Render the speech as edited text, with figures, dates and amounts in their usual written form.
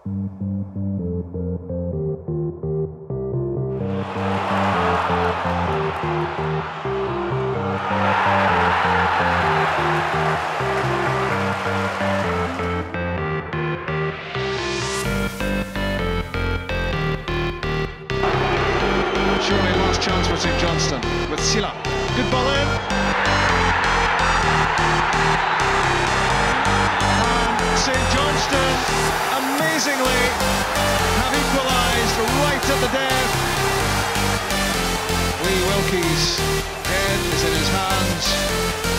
Surely last chance for St Johnstone with Sila. Good ball in. And St Johnstone, amazingly, have equalised right at the death. Wilkie's head is in his hands.